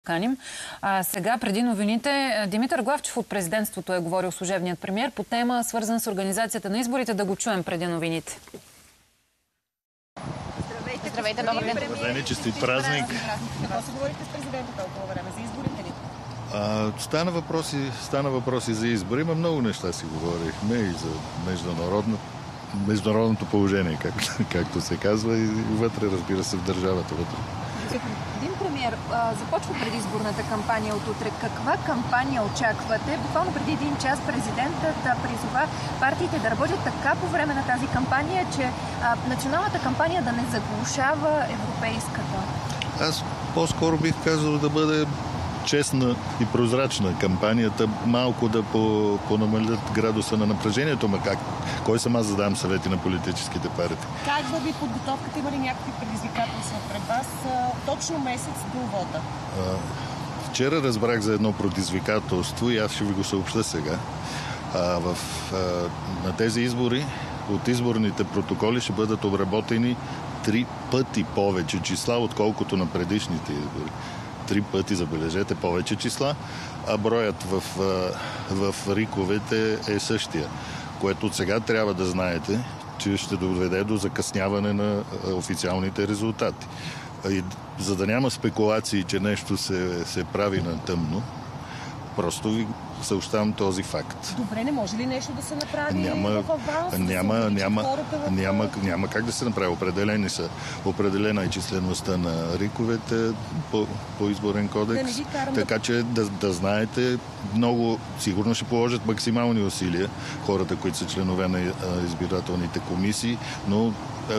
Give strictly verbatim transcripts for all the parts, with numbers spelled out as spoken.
Каним. А, сега, преди новините, Димитър Главчев от президентството е говорил служебният премиер по тема, свързана с организацията на изборите. Да го чуем преди новините. Здравейте, Здравейте, добър ден. Добър ден, честит празник. Какво се говорите с президента толкова време? За изборите ли? А, стана, въпроси, стана въпроси за избори. Има много неща си говорихме и за международно, международното положение, както, както се казва, и вътре, разбира се, в държавата вътре. Господин премиер, започва предизборната кампания от утре. Каква кампания очаквате? Буквално преди един час президентът призова партиите да работят така по време на тази кампания, че а, националната кампания да не заглушава европейската. Аз по-скоро бих казал да бъде честна и прозрачна кампанията, малко да по, понамалят градуса на напрежението, ма как? Кой съм аз да дам съвети на политическите партии? Как върви подготовката? Има ли някакви предизвикателства пред вас? Точно месец до вода. Вчера разбрах за едно предизвикателство и аз ще ви го съобща сега. А, в, а, на тези избори от изборните протоколи ще бъдат обработени три пъти повече числа, отколкото на предишните избори. Три пъти, забележете, повече числа, а броят в, в риковете е същия, което от сега трябва да знаете, че ще доведе до закъсняване на официалните резултати. И за да няма спекулации, че нещо се, се прави на тъмно, просто ви съобщавам този факт. Добре, не може ли нещо да се направи няма, в аванс? Няма, да няма, в... няма, няма как да се направи. Определени са. Определена е числеността на риковете по, по изборен кодекс. Да така че да, да знаете, много сигурно ще положат максимални усилия хората, които са членове на избирателните комисии, но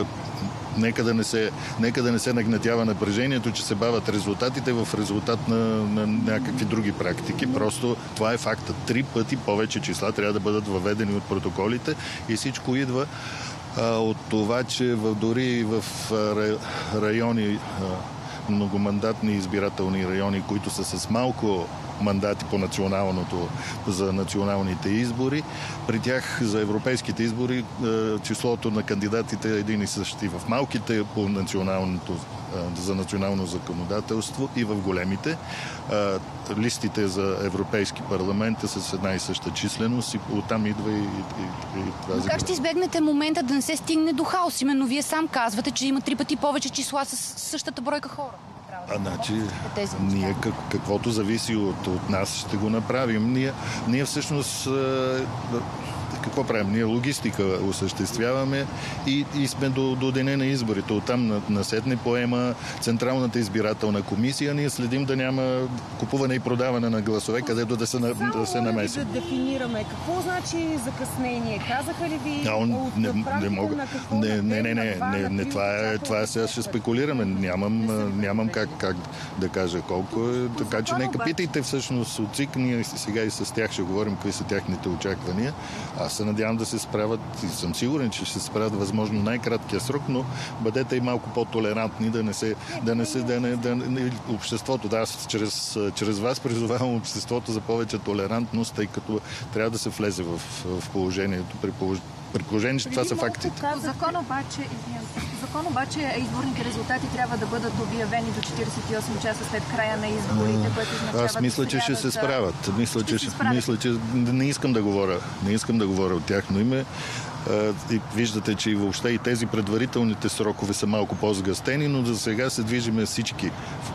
Нека да, не се, нека да не се нагнетява напрежението, че се бавят резултатите в резултат на, на някакви други практики. Просто това е факта. Три пъти повече числа трябва да бъдат въведени от протоколите и всичко идва а, от това, че в, дори в а, райони, а, многомандатни избирателни райони, които са с малко мандати по националното, за националните избори. При тях за европейските избори числото на кандидатите е един и същи. В малките по националното, за национално законодателство и в големите. Листите за Европейски парламент е с една и съща численост и оттам идва и, и, и това. Но как ще избегнете момента да не се стигне до хаос? Именно вие сам казвате, че има три пъти повече числа с същата бройка хора. А, значи, ние как, каквото зависи от, от нас, ще го направим. Ние, ние всъщност какво правим? Ние логистика осъществяваме и, и сме до, до деня на изборите. Оттам на, на седне поема Централната избирателна комисия. Ние следим да няма купуване и продаване на гласове, където да се, да се намесим. Само да дефинираме. Какво значи закъснение? Казаха ли ви а, он, от не, не мога. на какво? Не, на не, не, не, на не, не, това е, това е сега ще спекулираме. Нямам, нямам как, как да кажа колко е. Така че нека питайте всъщност от ЦИК. Ние сега и с тях ще говорим какви са тяхните очаквания. Аз се надявам да се справят и съм сигурен, че ще се справят възможно най-краткия срок, но бъдете и малко по-толерантни, да не се, да не се, да не, да не, обществото, да, аз чрез, чрез вас призовавам обществото за повече толерантност, тъй като трябва да се влезе в, в положението, при положението. При положение, че това са фактите. Закон обаче, закон обаче изборните резултати трябва да бъдат обявени до четиридесет и осем часа след края на изборите, което означава... Аз мисля, че ще се справят. Мисля, че, мисля, че не искам да говоря. Не искам да говоря от тяхно име. И виждате, че и въобще и тези предварителните срокове са малко по-сгъстени, но за сега се движиме всички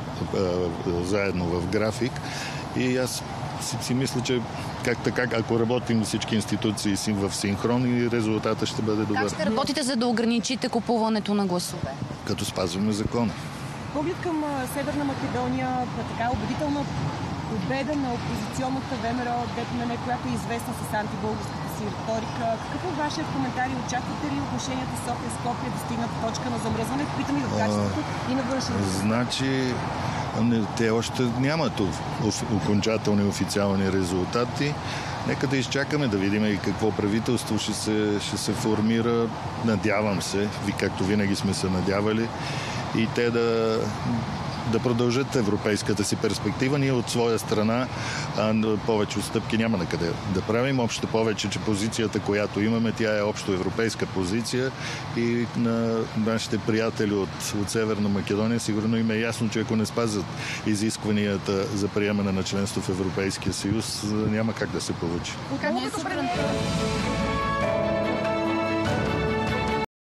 заедно в график. И аз си, си мисля, че как така, ако работим всички институции в синхрон, и резултата ще бъде добър. Как ще работите, за да ограничите купуването на гласове? Като спазваме закона. Поглед към Северна Македония, така убедителна победа на опозиционната ВМРО, ДПМН, която е известна с антибългарската си риторика. Какъв е вашият коментар и очаквате ли отношенията София-Скопие да стигнат точка на замръзване? Питам и в качеството и на външното. Значи, не, те още нямат окончателни официални резултати. Нека да изчакаме, да видим и какво правителство ще се, ще се формира. Надявам се, ви както винаги сме се надявали, и те да, да продължат европейската си перспектива. Ние от своя страна а, повече отстъпки няма на къде да правим. Общо повече, че позицията, която имаме, тя е общо европейска позиция и на нашите приятели от, от Северна Македония сигурно им е ясно, че ако не спазят изискванията за приемане на членство в Европейския съюз, няма как да се получи. Колкото премиер...